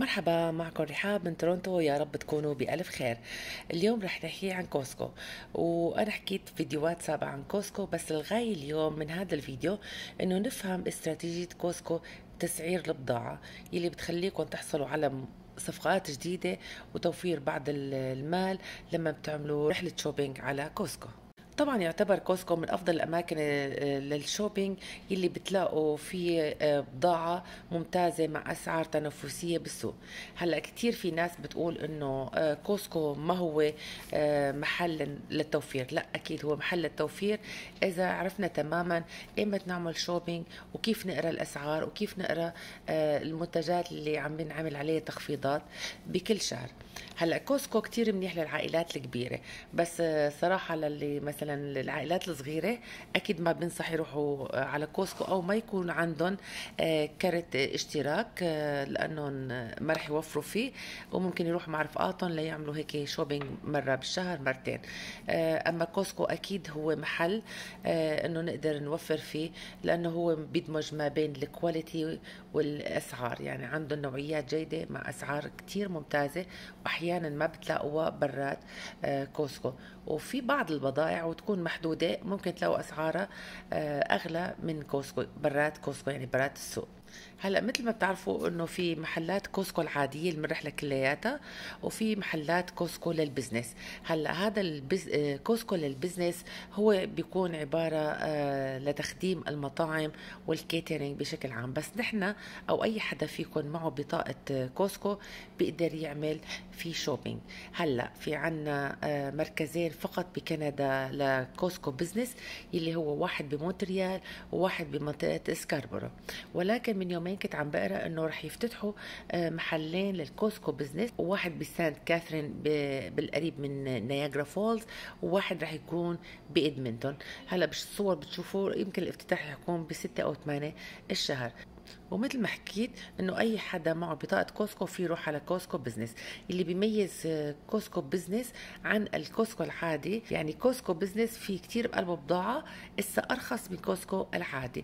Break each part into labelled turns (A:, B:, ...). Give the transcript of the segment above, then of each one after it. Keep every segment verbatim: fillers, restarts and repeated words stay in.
A: مرحبا، معكم رحاب من تورونتو. يا رب تكونوا بألف خير. اليوم رح نحكي عن كوسكو، وأنا حكيت في فيديوهات سابقة عن كوسكو، بس الغاية اليوم من هذا الفيديو إنه نفهم استراتيجية كوسكو تسعير البضاعة يلي بتخليكم تحصلوا على صفقات جديدة وتوفير بعض المال لما بتعملوا رحلة شوبينج على كوسكو. طبعا يعتبر كوسكو من افضل الاماكن آه، للشوبينج يلي بتلاقوا فيه آه، بضاعة ممتازة مع اسعار تنافسية بالسوق. هلا كتير في ناس بتقول انه آه، كوسكو ما هو آه، محل للتوفير. لا، اكيد هو محل للتوفير اذا عرفنا تماما ايمت نعمل شوبينج وكيف نقرا الاسعار وكيف نقرا آه، المنتجات اللي عم بنعمل عليها تخفيضات بكل شهر. هلا كوسكو كتير منيح للعائلات الكبيرة، بس آه، صراحة للي مثلا العائلات الصغيرة أكيد ما بنصح يروحوا آه، على كوسكو أو ما يكون عندهم آه، كارت اشتراك، آه، لأنهم ما رح يوفروا فيه، وممكن يروحوا مع رفقاتهم ليعملوا هيك شوبينج مرة بالشهر مرتين. آه، أما كوسكو أكيد هو محل آه، إنه نقدر نوفر فيه، لأنه هو بيدمج ما بين الكواليتي والأسعار. يعني عنده نوعيات جيدة مع أسعار كتير ممتازة، وأحيانا ما بتلاقوها برات آه، كوسكو. وفي بعض البضائع وتكون محدودة ممكن تلاقوا أسعارها آه، أغلى من كوسكو برات كوسكو، يعني برات السوق. هلا مثل ما بتعرفوا انه في محلات كوسكو العاديه اللي بنروح كلياتها، وفي محلات كوسكو للبزنس. هلا هذا البز... آه، كوسكو للبزنس هو بيكون عباره آه، لتخديم المطاعم والكيترينج بشكل عام. بس نحن او اي حدا فيكم معه بطاقه آه، كوسكو بيقدر يعمل في شوبينج. هلا في عنا آه، مركزين فقط بكندا لكوسكو بزنس، اللي هو واحد بمونتريال وواحد بمنطقه سكاربورو. ولكن من يومين كنت عم بقرا انه رح يفتتحوا آه، محلين للكوسكو بزنس، وواحد بسانت كاثرين ب- بالقريب من نياجرا فولز، وواحد رح يكون بإدمنتون. هلا بالصور بتشوفوا يمكن الافتتاح يكون بستة او ثمانية الشهر. ومثل ما حكيت انه اي حدا معه بطاقه كوسكو في يروح على كوسكو بزنس. اللي بيميز آه، كوسكو بزنس عن الكوسكو العادي، يعني كوسكو بزنس في كتير بقلبه بضاعه اسا ارخص من كوسكو العادي.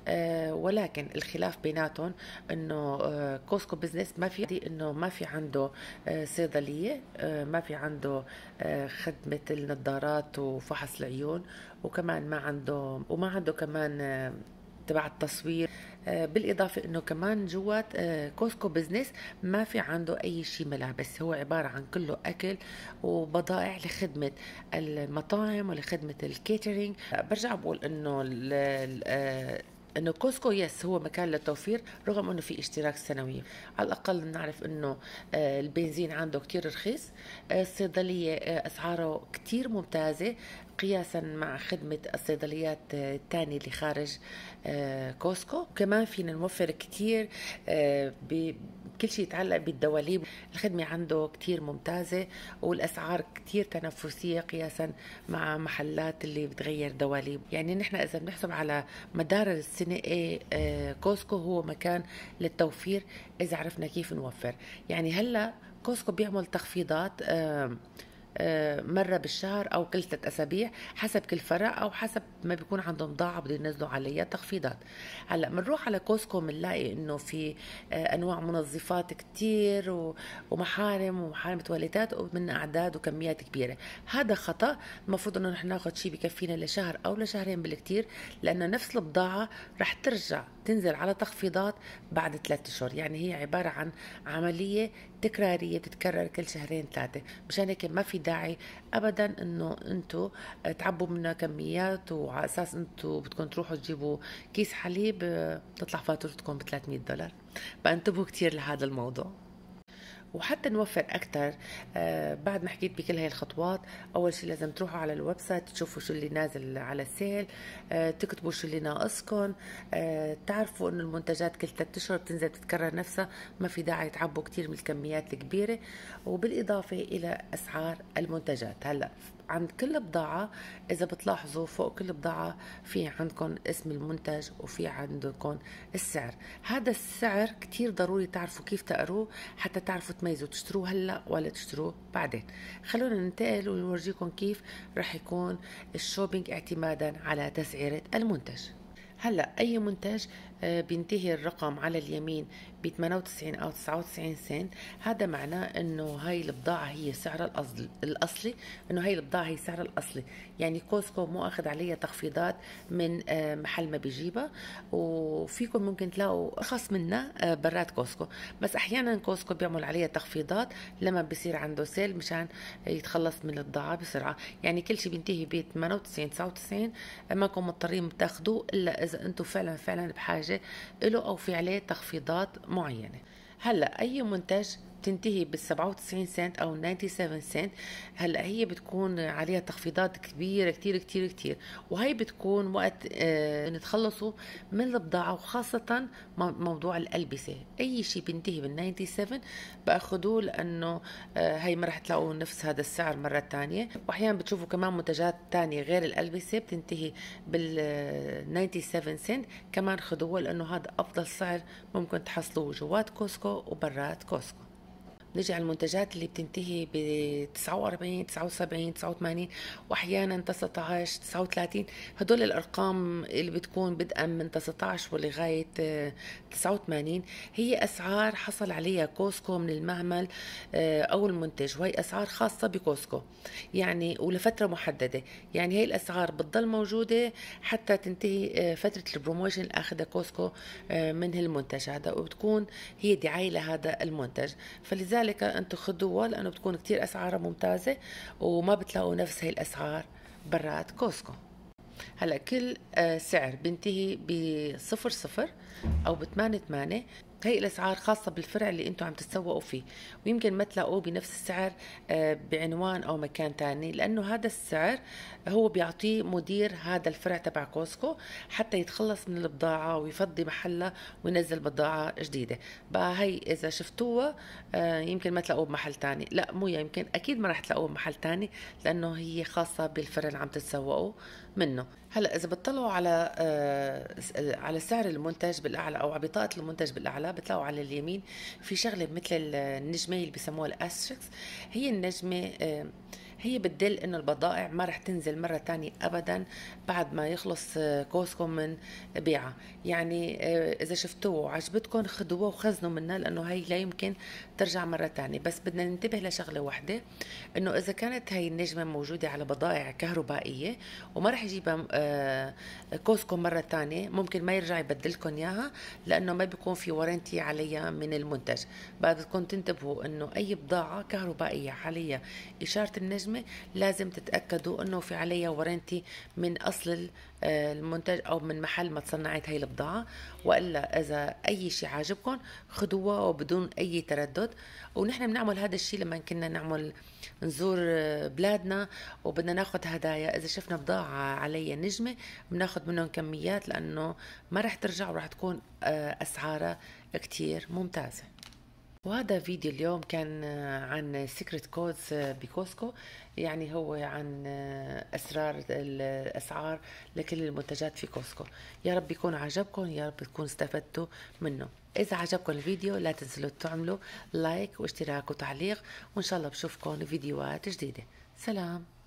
A: آه ولكن الخلاف بيناتهم انه آه كوسكو بزنس ما في انه ما في عنده آه صيدليه، آه ما في عنده آه خدمه النظارات وفحص العيون، وكمان ما عنده وما عنده كمان آه تبع التصوير. آه، بالإضافة أنه كمان جوات آه، كوسكو بزنس ما في عنده أي شيء ملابس، هو عبارة عن كله أكل وبضائع لخدمة المطاعم ولخدمة الكيترينج. آه، برجع بقول أنه ال- ال- آه، انه كوسكو يس هو مكان للتوفير، رغم انه في اشتراك سنوي. على الاقل نعرف انه آه، البنزين عنده كتير رخيص، آه، الصيدليه آه، اسعاره كتير ممتازه قياسا مع خدمة الصيدليات آه، التانية اللي خارج آه، كوسكو. كمان فينا نوفر كتير آه، بكل شيء يتعلق بالدواليب. الخدمة عنده كتير ممتازة، والأسعار كتير تنافسية قياسا مع محلات اللي بتغير دواليب. يعني نحن إذا بنحسب على مدار السنة إيه آه، كوسكو هو مكان للتوفير إذا عرفنا كيف نوفر. يعني هلأ كوسكو بيعمل تخفيضات آه، آه، مرة بالشهر أو كل ثلاث أسابيع حسب كل فرع، أو حسب ما بيكون عندهم بضاعة بده ينزلوا عليها تخفيضات. هلا بنروح على كوسكو بنلاقي إنه في آه، أنواع منظفات كتير و- ومحارم ومحارم تواليتات ومن أعداد وكميات كبيرة. هذا خطأ. المفروض إنه نحن ناخد شيء بكفينا لشهر أو لشهرين بالكتير، لأنه نفس البضاعة رح ترجع تنزل على تخفيضات بعد ثلاثة أشهر. يعني هي عبارة عن عملية تكرارية بتتكرر كل شهرين ثلاثة. مشان هيك ما في داعي ابدا انه انتم تعبوا منها كميات، وعلى اساس انتم بدكم تروحوا تجيبوا كيس حليب آه، تطلع فاتورتكم ب ثلاثمية دولار. فانتبهوا كثير لهذا الموضوع. وحتى نوفر اكثر آه بعد ما حكيت بكل هاي الخطوات، اول شيء لازم تروحوا على الويب سايت تشوفوا شو اللي نازل على السيل، آه تكتبوا شو اللي ناقصكم، آه تعرفوا انه المنتجات كل ثلاث اشهر بتنزل بتتكرر نفسها، ما في داعي تعبوا كتير من الكميات الكبيره. وبالاضافه الى اسعار المنتجات. هلا عند كل بضاعة إذا بتلاحظوا فوق كل بضاعة في عندكم اسم المنتج وفي عندكم السعر. هذا السعر كتير ضروري تعرفوا كيف تقروه حتى تعرفوا تميزوا تشتروه هلا ولا تشتروه بعدين. خلونا ننتقل ونورجيكم كيف رح يكون الشوبينج اعتمادا على تسعيرة المنتج. هلا اي منتج آه، بينتهي الرقم على اليمين ب ثمانية وتسعين أو تسعة وتسعين سنت، هذا معناه إنه هاي البضاعة هي سعرها الأصل الأصلي، إنه هاي البضاعة هي سعرها الأصلي. يعني كوسكو مو أخذ عليها تخفيضات من آه، محل ما بيجيبها، وفيكم ممكن تلاقوا أرخص منها آه، برات كوسكو. بس أحيانا كوسكو بيعمل عليها تخفيضات لما بصير عنده سيل مشان يتخلص من البضاعة بسرعة. يعني كل شيء بينتهي ب ثمانية وتسعين تسعة وتسعين ماكم مضطرين تاخذوه إلا إذا أنتم فعلا فعلا بحاجة له أو في عليه تخفيضات معينة. هلا أي منتج تنتهي بال سبعة وتسعين سنت او سبعة وتسعين سنت، هلا هي بتكون عليها تخفيضات كبيره كتير كتير كتير، وهي بتكون وقت آه نتخلصوا من البضاعه، وخاصه موضوع الالبسه. اي شيء بينتهي بال سبعة وتسعين باخذوه، لانه آه هي ما رح تلاقوا نفس هذا السعر مره ثانيه. واحيانا بتشوفوا كمان منتجات ثانيه غير الالبسه بتنتهي بال سبعة وتسعين سنت، كمان خذوه لانه هذا افضل سعر ممكن تحصلوه جوات كوسكو وبرات كوسكو. نجي على المنتجات اللي بتنتهي ب تسعة وأربعين تسعة وسبعين تسعة وثمانين واحيانا تسعة عشر تسعة وثلاثين، هدول الارقام اللي بتكون بدءا من تسعة عشر ولغايه تسعة وثمانين هي اسعار حصل عليها كوسكو من المعمل او المنتج، وهي اسعار خاصه بكوسكو يعني ولفتره محدده. يعني هي الاسعار بتضل موجوده حتى تنتهي فتره البروموشن اللي اخذها كوسكو من هالمنتج هذا، وبتكون هي دعايه لهذا المنتج. فلذلك لذلك انتم خدوها لانه بتكون كتير اسعارها ممتازه وما بتلاقوا نفس هي الاسعار برات كوسكو. هلا كل سعر بينتهي بصفر صفر او بثمانية ثمانية، هي الاسعار خاصه بالفرع اللي انتم عم تتسوقوا فيه، ويمكن ما تلاقوه بنفس السعر بعنوان او مكان تاني، لانه هذا السعر هو بيعطيه مدير هذا الفرع تبع كوسكو حتى يتخلص من البضاعه ويفضي محلها وينزل بضاعه جديده. بقى هي اذا شفتوها يمكن ما تلاقوه بمحل تاني، لا مو يمكن اكيد ما راح تلاقوه بمحل تاني، لانه هي خاصه بالفرع اللي عم تتسوقوا منه. هلا اذا بتطلعوا على على سعر المنتج بالاعلى او على بطاقه المنتج بالاعلى، بتلاقوا على اليمين في شغله مثل النجمه اللي بسموها الاستريكس. هي النجمه هي بتدل انه البضائع ما رح تنزل مرة تانية ابدا بعد ما يخلص كوسكو من بيعها. يعني اذا شفتوه وعجبتكم خدوه وخزنوا منها، لانه هي لا يمكن ترجع مرة تانية. بس بدنا ننتبه لشغلة واحدة، انه اذا كانت هي النجمة موجودة على بضائع كهربائية وما رح يجيبها كوسكو مرة تانية، ممكن ما يرجع يبدلكم اياها لانه ما بيكون في وارنتي عليها من المنتج. بعد بدكم تنتبهوا انه اي بضاعة كهربائية عليها اشارة النجمة لازم تتأكدوا انه في عليها وارنتي من اصل المنتج او من محل ما تصنعت هاي البضاعة، والا اذا اي شيء عاجبكم خدوها وبدون اي تردد. ونحن بنعمل هذا الشيء لما كنا نعمل نزور بلادنا وبدنا ناخذ هدايا، اذا شفنا بضاعة عليها نجمة بناخذ منهم كميات، لانه ما رح ترجع ورح تكون اسعارها كتير ممتازة. وهذا فيديو اليوم كان عن سيكريت كودز بكوسكو، يعني هو عن أسرار الأسعار لكل المنتجات في كوسكو. يا رب يكون عجبكم، يا رب تكونوا استفدتوا منه. إذا عجبكم الفيديو لا تنسوا تعملوا لايك واشتراك وتعليق، وإن شاء الله بشوفكم فيديوهات جديدة. سلام.